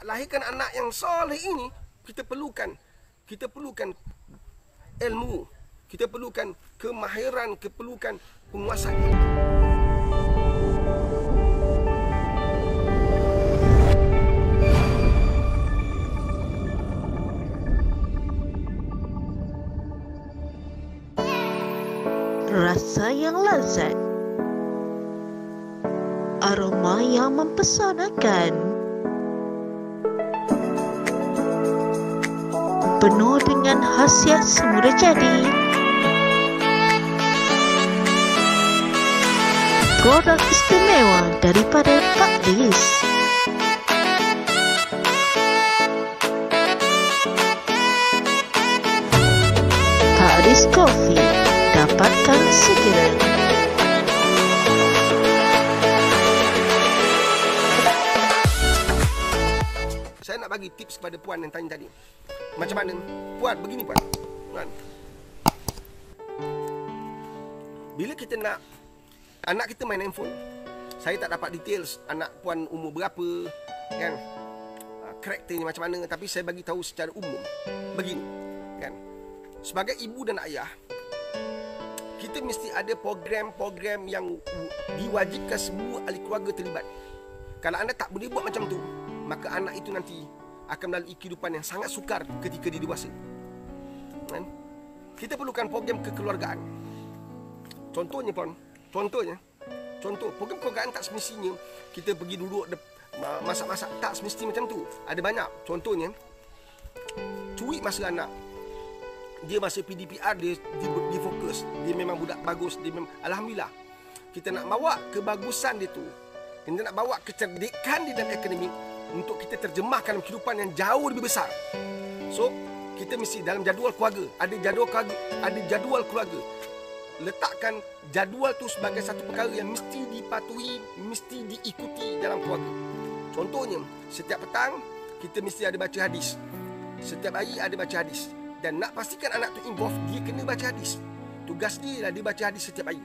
lahirkan anak yang soleh ini, kita perlukan ilmu, kita perlukan kemahiran, kita perlukan penguasaan. Rasa yang lezat, aroma yang mempesonakan, penuh dengan khasiat semula jadi. Produk istimewa daripada Pak Dis. Pak Dis Coffee, dapatkan segera. Saya nak bagi tips kepada puan yang tanya tadi. Macam mana? Puan, begini puan. Bila kita nak anak kita main handphone, saya tak dapat details anak puan umur berapa, kan? Karakternya macam mana, tapi saya bagi tahu secara umum. Begini, kan? Sebagai ibu dan ayah, kita mesti ada program-program yang diwajibkan semua ahli keluarga terlibat. Kalau anda tak boleh buat macam tu, maka anak itu nanti akan melalui kehidupan yang sangat sukar ketika dia dewasa. Kan? Kita perlukan program kekeluargaan. Contohnya puan, contoh program kekeluargaan tak semestinya kita pergi duduk masak-masak, tak semesti macam tu. Ada banyak. Contohnya, curi masa anak. Dia masa PDPR, dia fokus. Dia memang budak bagus. Dia memang, alhamdulillah. Kita nak bawa kebagusan dia tu. Kita nak bawa kecerdikan di dalam akademik untuk kita terjemahkan dalam kehidupan yang jauh lebih besar. So, kita mesti dalam jadual keluarga, ada jadual keluarga. Letakkan jadual tu sebagai satu perkara yang mesti dipatuhi, mesti diikuti dalam keluarga. Contohnya, setiap petang kita mesti ada baca hadis. Setiap hari ada baca hadis. Dan nak pastikan anak tu involve, dia kena baca hadis. Tugas dia ialah dia baca hadis setiap hari.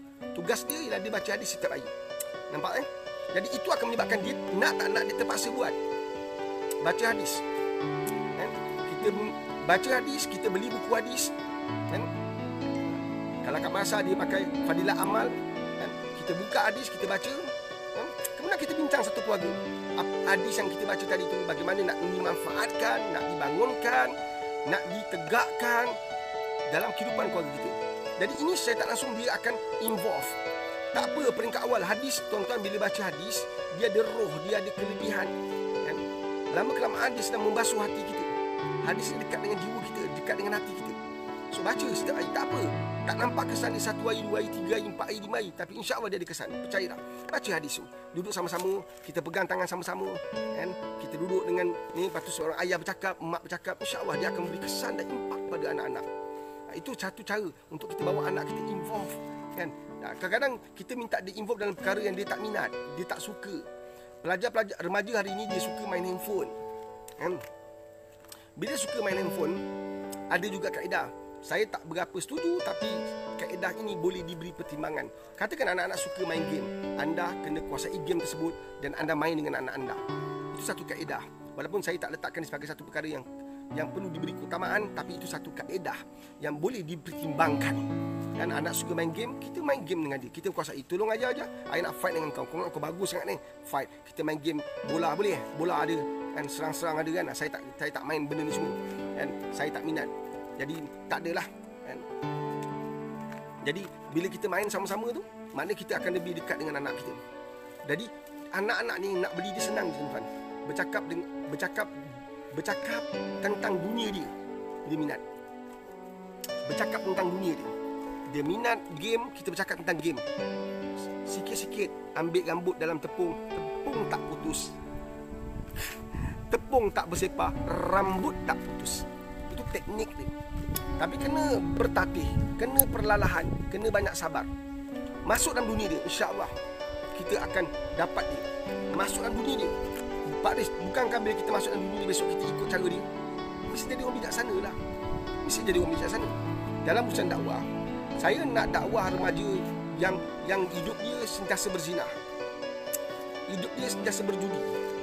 Nampak eh? Jadi itu akan menyebabkan dia nak tak nak dia terpaksa buat. Baca hadis. Kan? Kita baca hadis, kita beli buku hadis. Kan? Kalau kat masa dia pakai Fadilah Amal, kan? Kita buka hadis, kita baca. Kan? Kemudian kita bincang satu keluarga. Hadis yang kita baca tadi tu bagaimana nak dimanfaatkan, nak dibangunkan, nak ditegakkan dalam kehidupan keluarga kita. Jadi ini saya tak langsung dia akan involve. Tak apa peringkat awal hadis, tuan-tuan bila baca hadis, dia ada roh, dia ada kelebihan. Kan? Lama kelamaan dia sedang membasuh hati kita. Hadis ni dekat dengan jiwa kita, dekat dengan hati kita. So baca setiap hari, tak apa. Tak nampak kesan dia 1 hari, 2 hari, 3 hari, 4 hari, 5 hari, tapi insya-Allah dia ada kesan. Percayalah. Baca hadis tu. Duduk sama-sama, kita pegang tangan sama-sama, kan? Kita duduk dengan ni, lepas tu seorang ayah bercakap, mak bercakap, insya-Allah dia akan beri kesan dan impak pada anak-anak. Itu satu cara untuk kita bawa anak kita involve, kan? Kadang-kadang kita minta dia involve dalam perkara yang dia tak minat, dia tak suka. Pelajar-pelajar remaja hari ini dia suka main handphone, kan? Bila suka main handphone, ada juga kaedah. Saya tak berapa setuju, tapi kaedah ini boleh diberi pertimbangan. Katakan anak-anak suka main game, anda kena kuasai game tersebut dan anda main dengan anak anda. Itu satu kaedah. Walaupun saya tak letakkan sebagai satu perkara yang perlu diberi keutamaan, tapi itu satu kaedah yang boleh dipertimbangkan. Dan anak suka main game, kita main game dengan dia. Kita kuasai, tolong aja. I nak fight dengan kau. Kau bagus sangat ni. Fight. Kita main game bola boleh? Bola ada. Kan serang-serang ada kan. Saya tak main benda ni semua. Kan saya tak minat. Jadi tak adalah, kan? Jadi bila kita main sama-sama tu, maknanya kita akan lebih dekat dengan anak kita. Jadi anak-anak ni nak beli dia senang, tuan-tuan. Bercakap tentang dunia dia minat. Bercakap tentang dunia dia. Dia minat game, kita bercakap tentang game. Sikit-sikit ambil rambut dalam tepung tak putus. Tepung tak bersepah, rambut tak putus. Itu teknik dia. Tapi kena bertatih, kena perlahan, kena banyak sabar. Masuk dalam dunia dia, insya-Allah kita akan dapat dia. Masuk dalam dunia dia. Pak Riz, bukankah bila kita masuk dalam dunia dia, besok kita ikut cara dia? Mesti jadi orang bijaksana lah. Mesti jadi orang bijaksana. Dalam urusan dakwah, saya nak dakwah remaja yang hidup dia sentiasa berzina. Hidup dia sentiasa berjudi.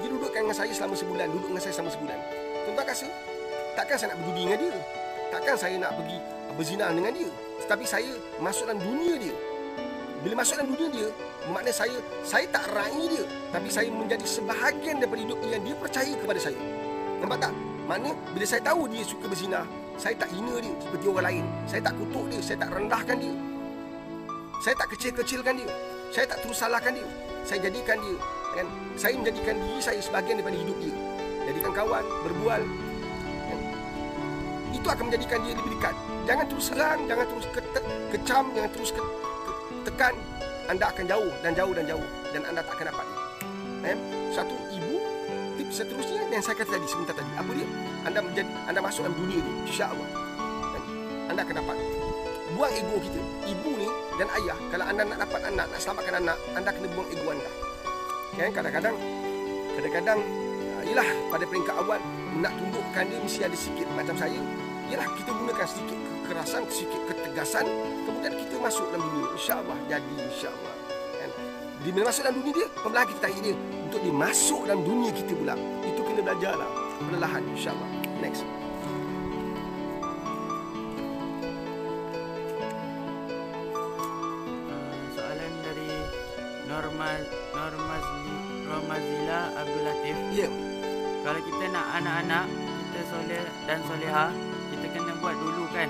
Dia dudukkan dengan saya selama sebulan, duduk dengan saya selama sebulan. Tuan-tuan rasa, takkan saya nak berjudi dengan dia, takkan saya nak pergi berzina dengan dia, tetapi saya masuk dalam dunia dia. Bila masuk dalam dunia dia, maknanya saya tak raih dia, tapi saya menjadi sebahagian daripada hidup dia yang dia percaya kepada saya. Nampak tak? Maknanya bila saya tahu dia suka berzina, saya tak hina dia seperti orang lain. Saya tak kutuk dia, saya tak rendahkan dia. Saya tak kecil-kecilkan dia. Saya tak terus salahkan dia. Saya jadikan dia, kan? Saya menjadikan diri saya sebahagian daripada hidup dia. Jadikan kawan, berbual, kan? Itu akan menjadikan dia lebih dekat. Jangan terus serang, jangan terus kecam, jangan terus tekan. Anda akan jauh dan jauh dan jauh, dan anda tak akan dapat dia. Satu, ibu. Tips seterusnya yang saya kata tadi, sebentar tadi, apa dia? Anda masuk dalam dunia dia, insya-Allah. Anda akan dapat. Buang ego kita. Ibu ni dan ayah, kalau anda nak dapat anak, nak selamatkan anak, anda kena buang ego anda. Kan kadang-kadang ialah pada peringkat awal nak tundukkan dia mesti ada sikit macam saya. Ialah kita gunakan sedikit kekerasan, sedikit ketegasan, kemudian kita masuk dalam dunia. Insya-Allah jadi, insya-Allah. Kan? Bila masuk dalam dunia dia, perlahan kita tarik dia untuk dia masuk dalam dunia kita pula. Itu kena belajarlah perlahan, insya-Allah. Next. Soalan dari Normazila Abdul Latif. Ya. Kalau kita nak anak-anak kita soleh dan soleha, kita kena buat dulu kan.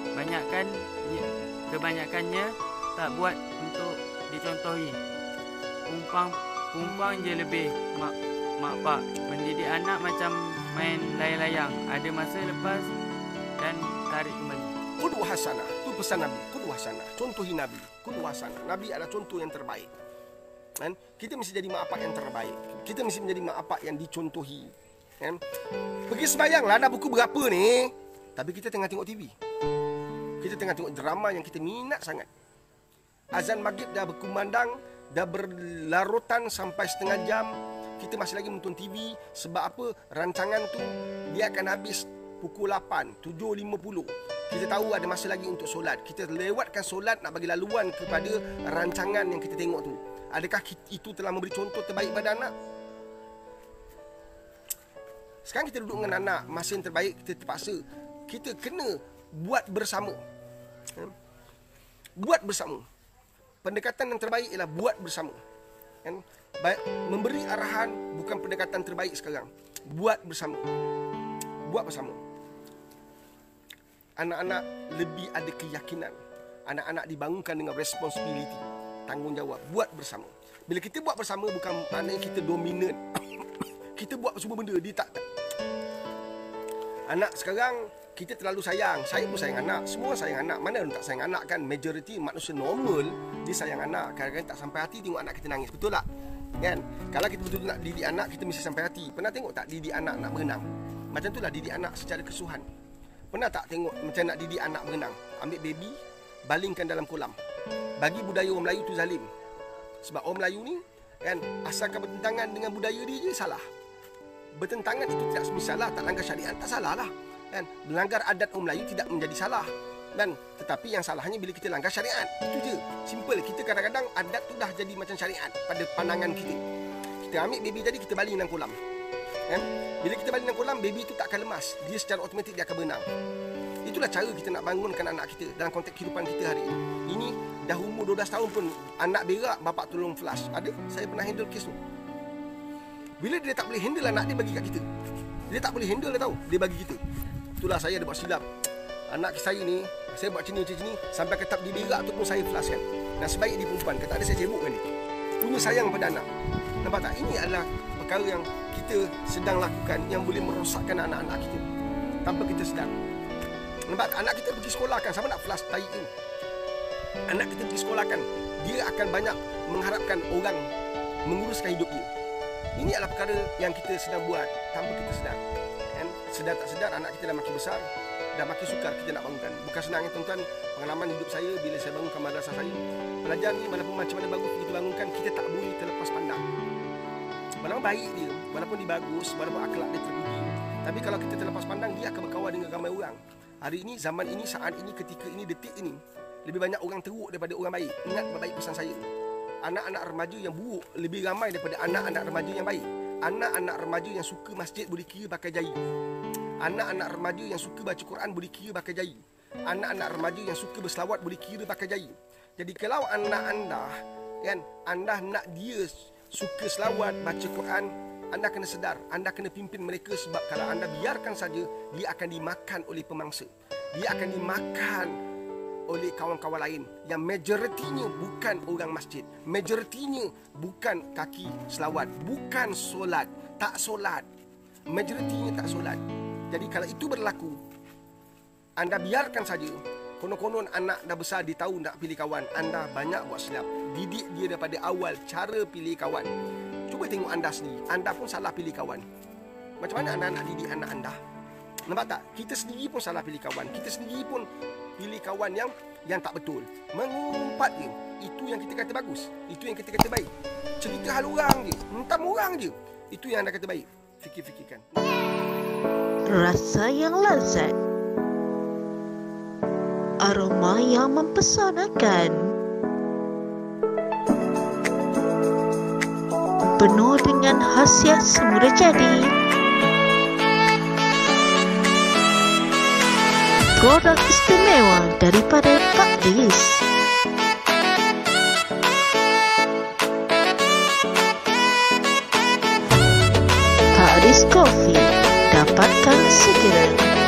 Kebanyakannya tak buat untuk dicontohi. Pumpang je lebih mak pak. Mendidik anak macam main layang-layang. Ada masa lepas dan tarik kembali. Qudwah hasanah, itu pesan Nabi. Qudwah hasanah, contohi Nabi. Qudwah hasanah, Nabi adalah contoh yang terbaik. Kan? Kita mesti jadi mak apak yang terbaik. Kita mesti menjadi mak apak yang dicontohi. Kan? Pergi sembahyanglah, ada buku berapa ni? Tapi kita tengah tengok TV. Kita tengah tengok drama yang kita minat sangat. Azan maghrib dah berkumandang, dah berlarutan sampai setengah jam. Kita masih lagi menonton TV. Sebab apa? Rancangan tu dia akan habis pukul 8, 7.50. Kita tahu ada masa lagi untuk solat. Kita lewatkan solat nak bagi laluan kepada rancangan yang kita tengok tu. Adakah itu telah memberi contoh terbaik pada anak? Sekarang kita duduk dengan anak, masa yang terbaik kita terpaksa. Kita kena buat bersama. Buat bersama. Pendekatan yang terbaik ialah buat bersama. Memberi arahan bukan pendekatan terbaik sekarang. Buat bersama. Buat bersama. Anak-anak lebih ada keyakinan. Anak-anak dibangunkan dengan responsibility, tanggungjawab. Buat bersama. Bila kita buat bersama bukan maknanya kita dominan. Kita buat semua benda. Dia tak. Anak sekarang kita terlalu sayang. Saya pun sayang anak. Semua sayang anak. Mana orang tak sayang anak kan? Majoriti manusia normal dia sayang anak. Kadang-kadang tak sampai hati tengok anak kita nangis. Betul tak? Kan? Kalau kita betul nak didik anak, kita mesti sampai hati. Pernah tengok tak didik anak nak berenang? Macam itulah didik anak secara kesuhan. Pernah tak tengok macam nak didik anak berenang? Ambil baby, balingkan dalam kolam. Bagi budaya orang Melayu tu zalim. Sebab orang Melayu ni kan, asalkan bertentangan dengan budaya dia je salah. Bertentangan itu tidak semestinya salah, tak langgar syariat tak salah lah. Kan? Melanggar adat orang Melayu tidak menjadi salah. Dan tetapi yang salahnya bila kita langgar syariat. Itu je. Simple. Kita kadang-kadang adat tu dah jadi macam syariat pada pandangan kita. Kita ambil baby tadi, kita baling dalam kolam. Kan? Bila kita baling dalam kolam, baby tu tak akan lemas. Dia secara automatik dia akan berenang. Itulah cara kita nak bangunkan anak kita dalam konteks kehidupan kita hari ini. Ini dah umur 12 tahun pun anak berak, bapak tolong flush. Ada? Saya pernah handle kes tu. Bila dia tak boleh handle anak, dia bagi kat kita. Dia tak boleh handle dah tahu, dia bagi kita. Itulah saya ada buat silap. Anak saya ni, saya buat macam ni, sampai ke tahap dia berak tu pun saya flush kan. Dan sebaik dia perempuan, kata ada saya sibuk kan dia. Punya sayang pada anak. Nampak tak? Ini adalah perkara yang kita sedang lakukan yang boleh merosakkan anak-anak kita tanpa kita sedar. Nampak? Anak kita pergi sekolah kan, siapa nak flush tai ini? Anak kita pergi sekolah kan, dia akan banyak mengharapkan orang menguruskan hidup dia. Ini adalah perkara yang kita sedang buat tanpa kita sedar. Kan? Sedar tak sedar anak kita dah makin besar, dah makin sukar kita nak bangunkan. Bukan senang ya tuan-tuan. Pengalaman hidup saya bila saya bangunkan madrasah saya, pelajar ni walaupun macam mana bagus kita bangunkan, kita tak boleh terlepas pandang. Walaupun baik dia, walaupun dia bagus, walaupun akhlak dia terpuji, tapi kalau kita terlepas pandang, dia akan berkawan dengan ramai orang. Hari ini, zaman ini, saat ini, ketika ini, detik ini, lebih banyak orang teruk daripada orang baik. Ingat baik pesan saya. Anak-anak remaja yang buruk lebih ramai daripada anak-anak remaja yang baik. Anak-anak remaja yang suka masjid boleh kira pakai jari. Anak-anak remaja yang suka baca Quran boleh kira pakai jari. Anak-anak remaja yang suka berselawat boleh kira pakai jari. Jadi kalau anak anda, kan, anda nak dia suka selawat, baca Quran, anda kena sedar, anda kena pimpin mereka, sebab kalau anda biarkan saja, dia akan dimakan oleh pemangsa. Dia akan dimakan oleh kawan-kawan lain yang majoritinya bukan orang masjid. Majoritinya bukan kaki selawat, bukan solat, tak solat. Majoritinya tak solat. Jadi kalau itu berlaku, anda biarkan saja. Konon-konon anak dah besar, dia tahu nak pilih kawan. Anda banyak buat silap. Didik dia daripada awal cara pilih kawan. Cuba tengok anda sendiri. Anda pun salah pilih kawan. Macam mana anda nak didik anak anda? Nampak tak? Kita sendiri pun salah pilih kawan. Kita sendiri pun pilih kawan yang tak betul. Mengumpat je. Itu yang kita kata bagus. Itu yang kita kata baik. Cerita hal orang je. Hentam orang je. Itu yang anda kata baik. Fikir-fikirkan. Rasa yang lezat, aroma yang mempesonakan, penuh dengan khasiat semula jadi. Produk istimewa daripada Pak Dis. Pak Dis Coffee, dapatkan segera.